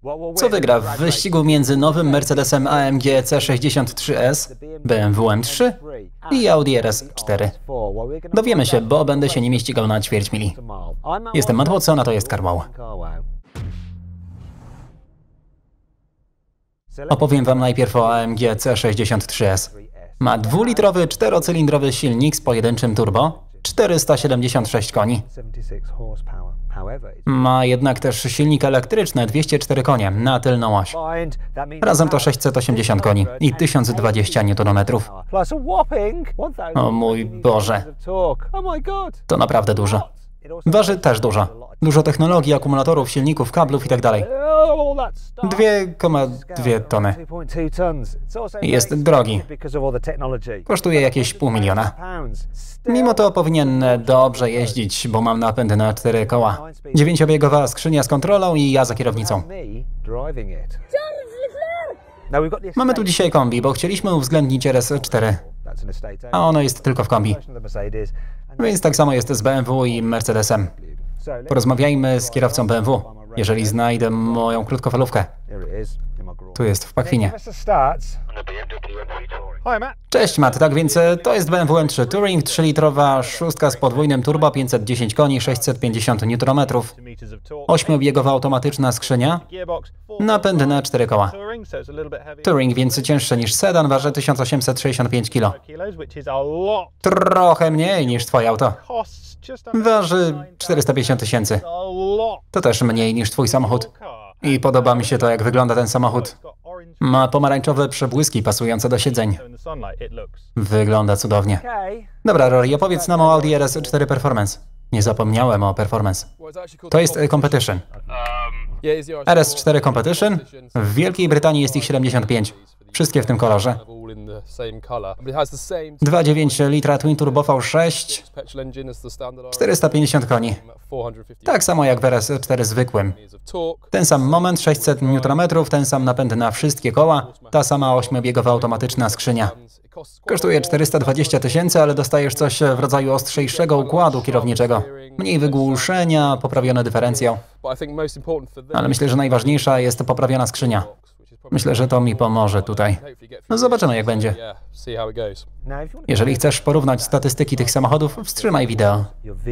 Co wygra w wyścigu między nowym Mercedesem AMG C63S, BMW M3 i Audi RS4? Dowiemy się, bo będę się nimi ścigał na ćwierć mili. Jestem Matt Watson, a to jest CarWow. Opowiem Wam najpierw o AMG C63S. Ma dwulitrowy, czterocylindrowy silnik z pojedynczym turbo, 476 koni. Ma jednak też silnik elektryczny, 204 konie, na tylną oś. Razem to 680 koni i 1020 Nm. O mój Boże. To naprawdę dużo. Waży też dużo. Dużo technologii, akumulatorów, silników, kablów itd. 2,2 tony. Jest drogi. Kosztuje jakieś $500 000. Mimo to powinien dobrze jeździć, bo mam napęd na 4 koła. 9-biegowa skrzynia z kontrolą i ja za kierownicą. Mamy tu dzisiaj kombi, bo chcieliśmy uwzględnić RS4. A ono jest tylko w kombi. Więc tak samo jest z BMW i Mercedesem. Porozmawiajmy z kierowcą BMW, jeżeli znajdę moją krótkofalówkę. Tu jest w pakwinie. Cześć Matt, tak więc to jest BMW M3 Touring, 3-litrowa szóstka z podwójnym turbo, 510 koni, 650 Nm, 8-biegowa automatyczna skrzynia, napęd na 4 koła. Touring, więc cięższy niż sedan, waży 1865 kg. Trochę mniej niż twoje auto. Waży 450 000. To też mniej niż twój samochód. I podoba mi się to, jak wygląda ten samochód. Ma pomarańczowe przebłyski pasujące do siedzeń. Wygląda cudownie. Dobra, Rory, opowiedz nam o Audi RS4 Performance. Nie zapomniałem o Performance. To jest Competition. RS4 Competition? W Wielkiej Brytanii jest ich 75. Wszystkie w tym kolorze. 2,9 litra Twin Turbo V6, 450 koni. Tak samo jak w RS4 zwykłym. Ten sam moment, 600 Nm, ten sam napęd na wszystkie koła, ta sama 8-biegowa automatyczna skrzynia. Kosztuje 420 000, ale dostajesz coś w rodzaju ostrzejszego układu kierowniczego. Mniej wygłuszenia, poprawiony dyferencjał. Ale myślę, że najważniejsza jest poprawiona skrzynia. Myślę, że to mi pomoże tutaj. No zobaczymy, jak będzie. Jeżeli chcesz porównać statystyki tych samochodów, wstrzymaj wideo.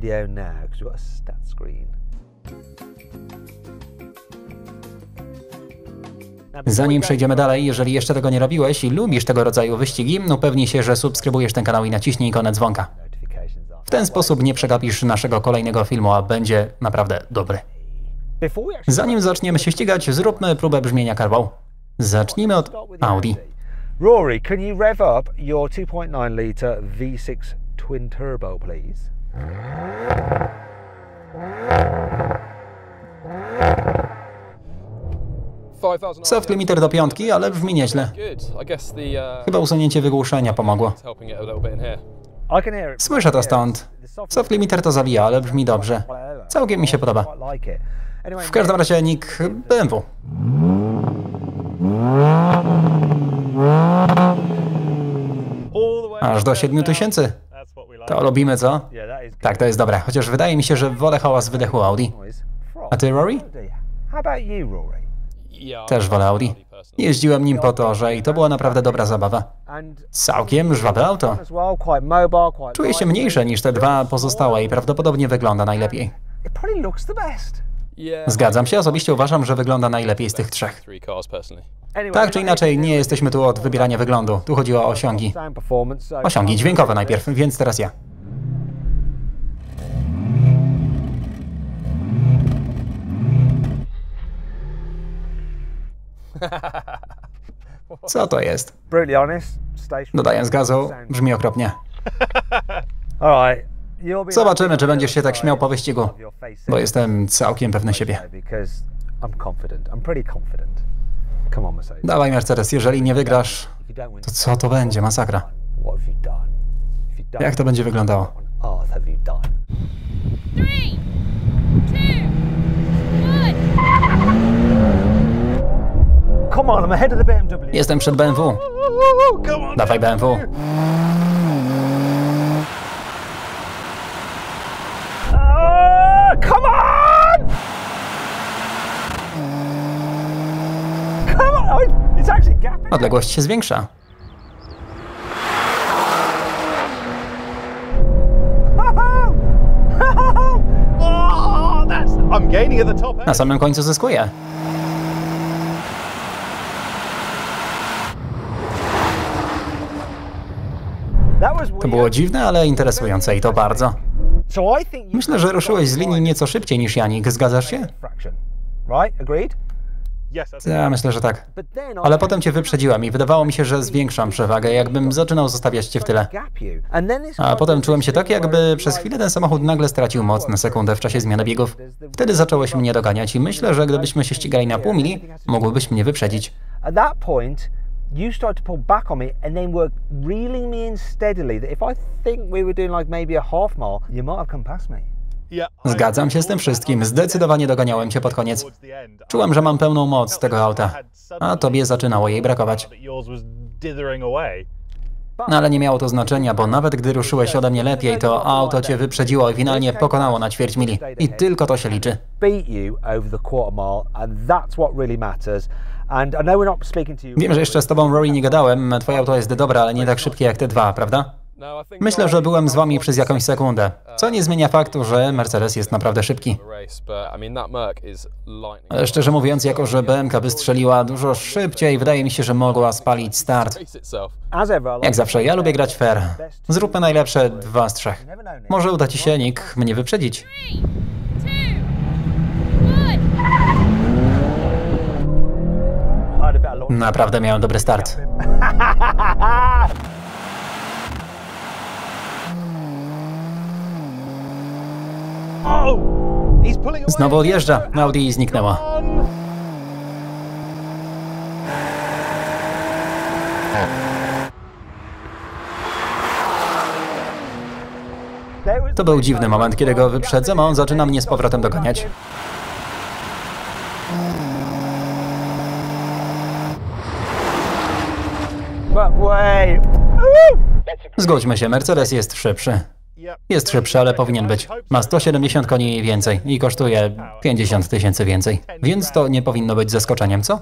Zanim przejdziemy dalej, jeżeli jeszcze tego nie robiłeś i lubisz tego rodzaju wyścigi, upewnij się, że subskrybujesz ten kanał i naciśnij ikonę dzwonka. W ten sposób nie przegapisz naszego kolejnego filmu, a będzie naprawdę dobry. Zanim zaczniemy się ścigać, zróbmy próbę brzmienia CarWow. Zacznijmy od Audi. Rory, can you rev up your 2.9 litre V6 twin turbo, please? Soft limiter do 5, ale brzmi nieźle. Chyba usunięcie wygłuszenia pomogło. Słyszę to stąd. Soft limiter to zawija, ale brzmi dobrze. Całkiem mi się podoba. W każdym razie Nick BMW. Aż do 7000. To lubimy, co? Tak, to jest dobre. Chociaż wydaje mi się, że wolę hałas wydechu Audi. A ty, Rory? Też wolę Audi. Jeździłem nim po torze i to była naprawdę dobra zabawa. Całkiem żwawe auto. Czuje się mniejsze niż te dwa pozostałe i prawdopodobnie wygląda najlepiej. Zgadzam się, osobiście uważam, że wygląda najlepiej z tych trzech. Tak czy inaczej, nie jesteśmy tu od wybierania wyglądu. Tu chodzi o osiągi. Osiągi dźwiękowe najpierw, więc teraz ja. Co to jest? Dodając gazu, brzmi okropnie. Zobaczymy, czy będziesz się tak śmiał po wyścigu, bo jestem całkiem pewny siebie. Dawaj, Mercedes, jeżeli nie wygrasz, to co to będzie? Masakra. Jak to będzie wyglądało? Jestem przed BMW. Dawaj, BMW. Come on! Odległość się zwiększa. Na samym końcu zyskuję. To było dziwne, ale interesujące i to bardzo. Myślę, że ruszyłeś z linii nieco szybciej niż Janik. Zgadzasz się? Ja myślę, że tak. Ale potem cię wyprzedziłem i wydawało mi się, że zwiększam przewagę, jakbym zaczynał zostawiać cię w tyle. A potem czułem się tak, jakby przez chwilę ten samochód nagle stracił moc na sekundę w czasie zmiany biegów. Wtedy zacząłeś mnie doganiać i myślę, że gdybyśmy się ścigali na pół mili, mógłbyś mnie wyprzedzić. You started to pull back on me and then were reeling me in steadily that if I think we were doing like maybe a half mile, you might have come past me. Zgadzam się z tym wszystkim. Zdecydowanie doganiałem cię pod koniec. Czułem, że mam pełną moc tego auta, a tobie zaczynało jej brakować. No ale nie miało to znaczenia, bo nawet gdy ruszyłeś ode mnie lepiej, to auto cię wyprzedziło i finalnie pokonało na ćwierć mili. I tylko to się liczy. Wiem, że jeszcze z tobą, Rory, nie gadałem. Twoje auto jest dobre, ale nie tak szybkie jak te dwa, prawda? Myślę, że byłem z wami przez jakąś sekundę, co nie zmienia faktu, że Mercedes jest naprawdę szybki. Ale szczerze mówiąc, jako że BMK wystrzeliła dużo szybciej, wydaje mi się, że mogła spalić start. Jak zawsze, ja lubię grać fair. Zróbmy najlepsze 2 z 3. Może uda ci się, Nick, mnie wyprzedzić. Naprawdę miałem dobry start. Znowu odjeżdża. Audi zniknęła. To był dziwny moment, kiedy go wyprzedzam, a on zaczyna mnie z powrotem doganiać. Zgodźmy się, Mercedes jest szybszy. Jest szybszy, ale powinien być. Ma 170 koni więcej i kosztuje 50 000 więcej. Więc to nie powinno być zaskoczeniem, co?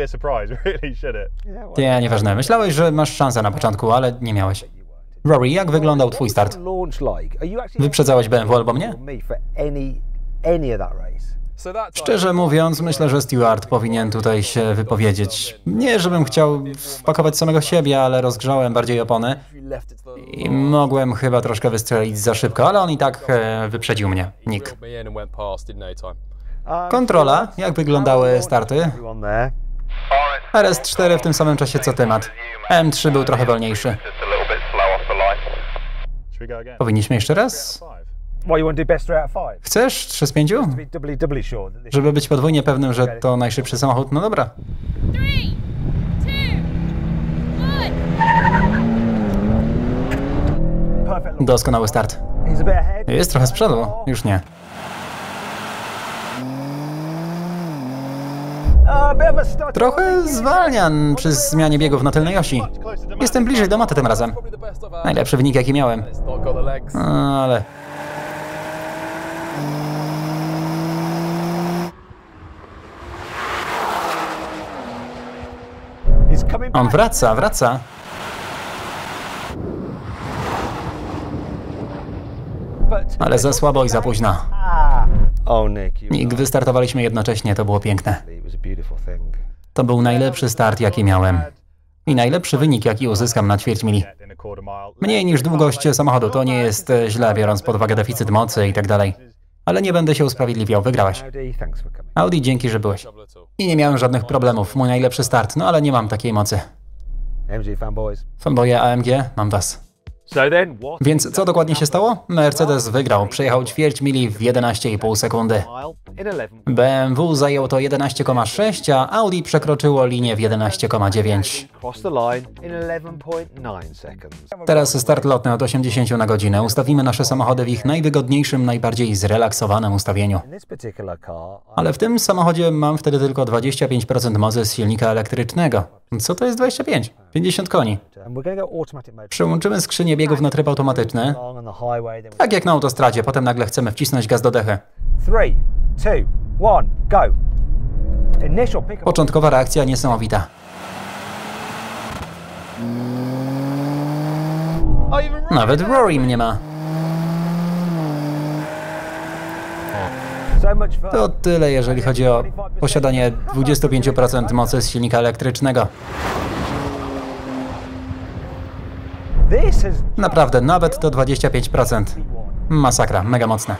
Nie, nieważne. Myślałeś, że masz szansę na początku, ale nie miałeś. Rory, jak wyglądał twój start? Wyprzedzałeś BMW albo mnie? Szczerze mówiąc, myślę, że Stewart powinien tutaj się wypowiedzieć. Nie, żebym chciał wpakować samego siebie, ale rozgrzałem bardziej opony i mogłem chyba troszkę wystrzelić za szybko, ale on i tak wyprzedził mnie. Nick. Kontrola. Jak wyglądały starty? RS4 w tym samym czasie co ty, Matt. M3 był trochę wolniejszy. Powinniśmy jeszcze raz? Chcesz 3 z 5? Żeby być podwójnie pewnym, że to najszybszy samochód? No dobra. Doskonały start. Jest trochę z przodu, już nie. Trochę zwalniam przy zmianie biegów na tylnej osi. Jestem bliżej do Matta tym razem. Najlepszy wynik, jaki miałem. Ale... On wraca. Ale za słabo i za późno. Nick, wystartowaliśmy jednocześnie, to było piękne. To był najlepszy start, jaki miałem. I najlepszy wynik, jaki uzyskam na ćwierć mili. Mniej niż długość samochodu, to nie jest źle, biorąc pod uwagę deficyt mocy i tak dalej. Ale nie będę się usprawiedliwiał, wygrałeś. Audi, dzięki, że byłeś. I nie miałem żadnych problemów, mój najlepszy start, no ale nie mam takiej mocy. Fanboye AMG, mam was. Więc co dokładnie się stało? Mercedes wygrał, przejechał ćwierć mili w 11,5 sekundy. BMW zajęło to 11,6, a Audi przekroczyło linię w 11,9. Teraz start lotny od 80 na godzinę. Ustawimy nasze samochody w ich najwygodniejszym, najbardziej zrelaksowanym ustawieniu. Ale w tym samochodzie mam wtedy tylko 25% mocy z silnika elektrycznego. Co to jest 25? 50 koni. Przełączymy skrzynię biegów na tryb automatyczny. Tak jak na autostradzie, potem nagle chcemy wcisnąć gaz do dechy. 3, 2, 1, go. Początkowa reakcja niesamowita. Nawet Rory mnie ma. To tyle, jeżeli chodzi o posiadanie 25% mocy z silnika elektrycznego. Naprawdę, nawet to 25%. Masakra, mega mocne.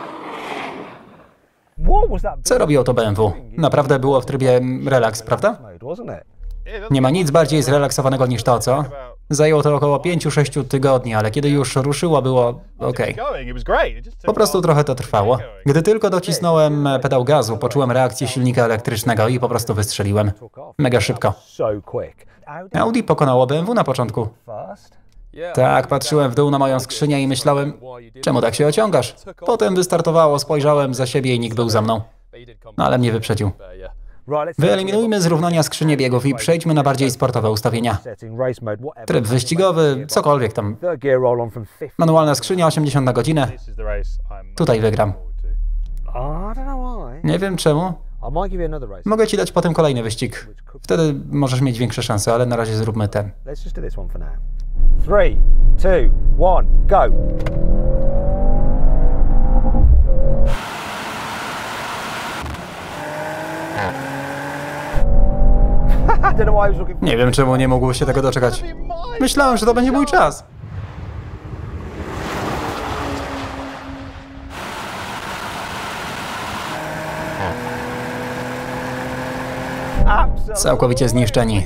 Co robiło to BMW? Naprawdę było w trybie relaks, prawda? Nie ma nic bardziej zrelaksowanego niż to, co? Zajęło to około 5-6 tygodni, ale kiedy już ruszyło, było okej. Po prostu trochę to trwało. Gdy tylko docisnąłem pedał gazu, poczułem reakcję silnika elektrycznego i po prostu wystrzeliłem. Mega szybko. Audi pokonało BMW na początku. Tak, patrzyłem w dół na moją skrzynię i myślałem, czemu tak się ociągasz? Potem wystartowało, spojrzałem za siebie i nikt był za mną. No, ale mnie wyprzedził. Wyeliminujmy z równania skrzynię biegów i przejdźmy na bardziej sportowe ustawienia. Tryb wyścigowy, cokolwiek tam. Manualna skrzynia 80 na godzinę. Tutaj wygram. Nie wiem czemu. Mogę ci dać potem kolejny wyścig. Wtedy możesz mieć większe szanse, ale na razie zróbmy ten. 3, 2, 1, go! Nie wiem, czemu nie mógł się tego doczekać. Myślałem, że to będzie mój czas. Całkowicie zniszczeni.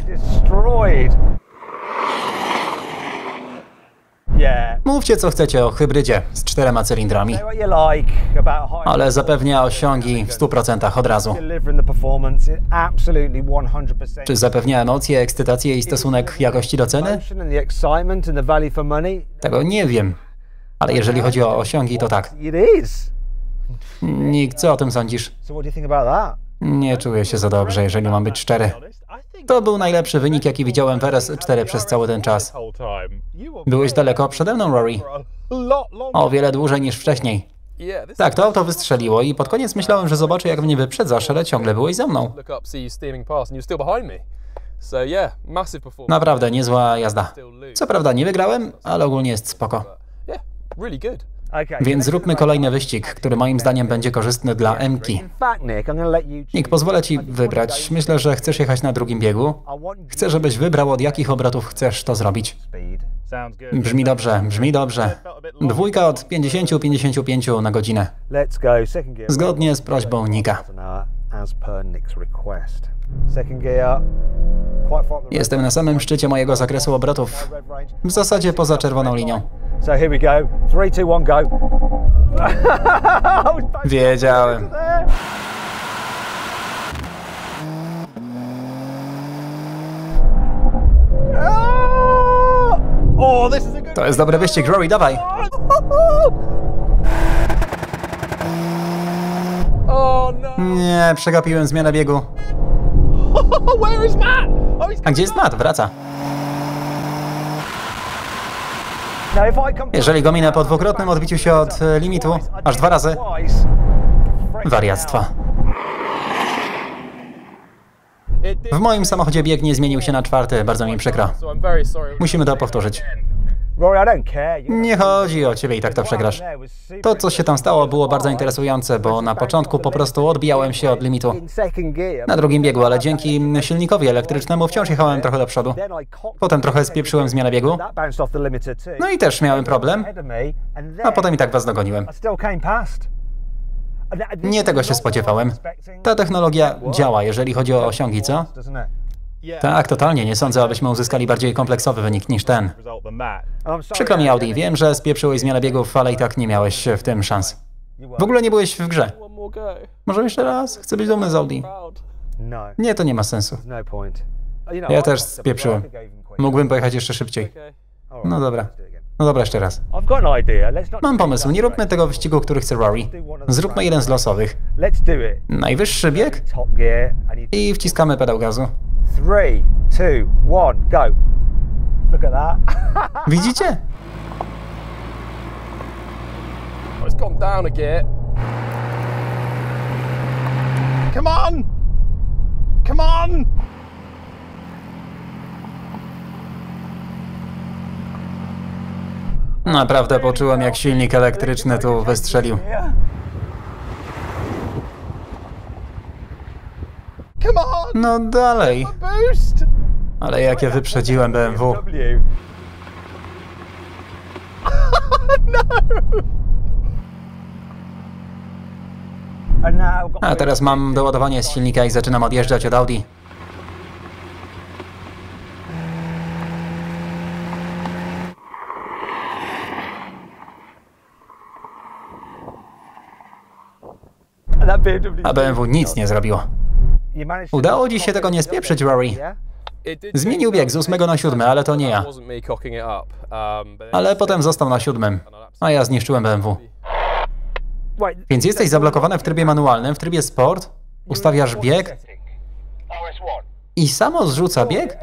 Mówcie, co chcecie o hybrydzie z 4 cylindrami, ale zapewnia osiągi w 100% od razu. Czy zapewnia emocje, ekscytację i stosunek jakości do ceny? Tego nie wiem, ale jeżeli chodzi o osiągi, to tak. Nick, co o tym sądzisz? Nie czuję się za dobrze, jeżeli mam być szczery. To był najlepszy wynik, jaki widziałem w RS4 przez cały ten czas. Byłeś daleko przede mną, Rory. O wiele dłużej niż wcześniej. Tak, to auto wystrzeliło i pod koniec myślałem, że zobaczę, jak mnie wyprzedzasz, ale ciągle byłeś za mną. Naprawdę niezła jazda. Co prawda nie wygrałem, ale ogólnie jest spoko. Więc zróbmy kolejny wyścig, który moim zdaniem będzie korzystny dla M-ki. Nick, pozwolę ci wybrać. Myślę, że chcesz jechać na drugim biegu. Chcę, żebyś wybrał, od jakich obrotów chcesz to zrobić. Brzmi dobrze, brzmi dobrze. Dwójka od 50-55 na godzinę. Zgodnie z prośbą Nicka. Jestem na samym szczycie mojego zakresu obrotów. W zasadzie poza czerwoną linią. Wiedziałem. To jest dobry wyścig, Rory, dawaj. Nie, przegapiłem zmianę biegu. A gdzie jest Matt? Wraca. Jeżeli go minę po dwukrotnym odbiciu się od limitu, aż 2 razy. Wariactwa. W moim samochodzie bieg nie zmienił się na 4, bardzo mi przykro. Musimy to powtórzyć. Nie chodzi o ciebie, i tak to przegrasz. To, co się tam stało, było bardzo interesujące, bo na początku po prostu odbijałem się od limitu na drugim biegu, ale dzięki silnikowi elektrycznemu wciąż jechałem trochę do przodu. Potem trochę spieprzyłem zmianę biegu. No i też miałem problem, a potem i tak was dogoniłem. Nie tego się spodziewałem. Ta technologia działa, jeżeli chodzi o osiągi, co? Tak, totalnie. Nie sądzę, abyśmy uzyskali bardziej kompleksowy wynik niż ten. Przykro mi, Audi. Wiem, że spieprzyłeś zmianę biegów, ale i tak nie miałeś w tym szans. W ogóle nie byłeś w grze. Może jeszcze raz? Chcę być dumny z Audi. Nie, to nie ma sensu. Ja też spieprzyłem. Mógłbym pojechać jeszcze szybciej. No dobra. No dobra, jeszcze raz. Mam pomysł. Nie róbmy tego wyścigu, który chce Rory. Zróbmy jeden z losowych. Najwyższy bieg i wciskamy pedał gazu. 3, 2, 1, go! Look at that. Widzicie? It's gone down a gear. Come on! Come on! Naprawdę poczułem, jak silnik elektryczny tu wystrzelił. Come on! No dalej. Boost! Ale jak ja wyprzedziłem BMW. A teraz mam doładowanie z silnika i zaczynam odjeżdżać od Audi. A BMW nic nie zrobiło. Udało ci się tego nie spieprzyć, Rory. Zmienił bieg z 8 na 7, ale to nie ja. Ale potem został na 7, a ja zniszczyłem BMW. Więc jesteś zablokowany w trybie manualnym, w trybie sport, ustawiasz bieg i samo zrzuca bieg?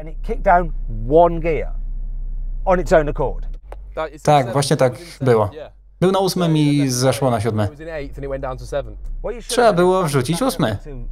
Tak, właśnie tak było. Był na 8 i zeszło na 7. Trzeba było wrzucić 8.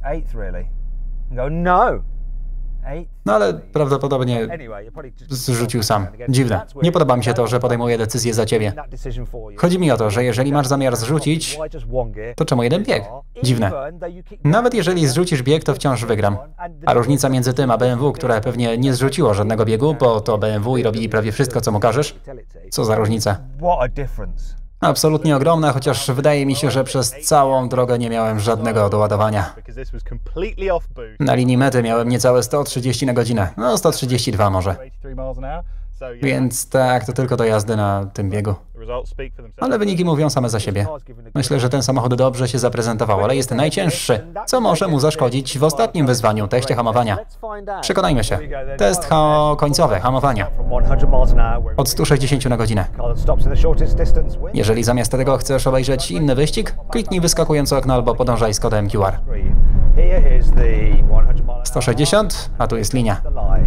No ale prawdopodobnie zrzucił sam. Dziwne. Nie podoba mi się to, że podejmuję decyzję za ciebie. Chodzi mi o to, że jeżeli masz zamiar zrzucić, to czemu jeden bieg? Dziwne. Nawet jeżeli zrzucisz bieg, to wciąż wygram. A różnica między tym a BMW, które pewnie nie zrzuciło żadnego biegu, bo to BMW i robi prawie wszystko, co mu każesz? Co za różnica? Absolutnie ogromna, chociaż wydaje mi się, że przez całą drogę nie miałem żadnego doładowania. Na linii mety miałem niecałe 130 na godzinę, no 132 może. Więc tak, to tylko do jazdy na tym biegu. Ale wyniki mówią same za siebie. Myślę, że ten samochód dobrze się zaprezentował, ale jest najcięższy, co może mu zaszkodzić w ostatnim wyzwaniu, teście hamowania. Przekonajmy się. Test końcowy, hamowania. Od 160 na godzinę. Jeżeli zamiast tego chcesz obejrzeć inny wyścig, kliknij wyskakujące okno albo podążaj z kodem QR. 160, a tu jest linia.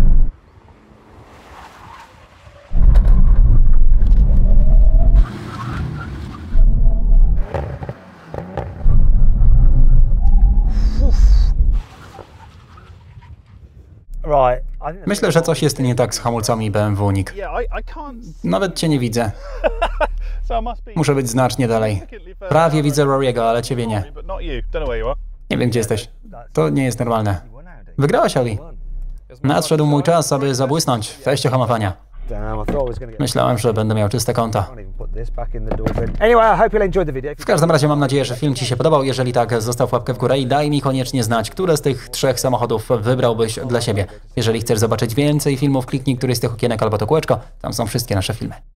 Myślę, że coś jest nie tak z hamulcami BMW, Nick. Nawet cię nie widzę. Muszę być znacznie dalej. Prawie widzę Rory'ego, ale ciebie nie. Nie wiem, gdzie jesteś. To nie jest normalne. Wygrałaś, Audi. Nadszedł mój czas, aby zabłysnąć w teście hamowania. Myślałem, że będę miał czyste konta. W każdym razie mam nadzieję, że film ci się podobał. Jeżeli tak, zostaw łapkę w górę i daj mi koniecznie znać, które z tych 3 samochodów wybrałbyś dla siebie. Jeżeli chcesz zobaczyć więcej filmów, kliknij któryś z tych okienek albo to kółeczko. Tam są wszystkie nasze filmy.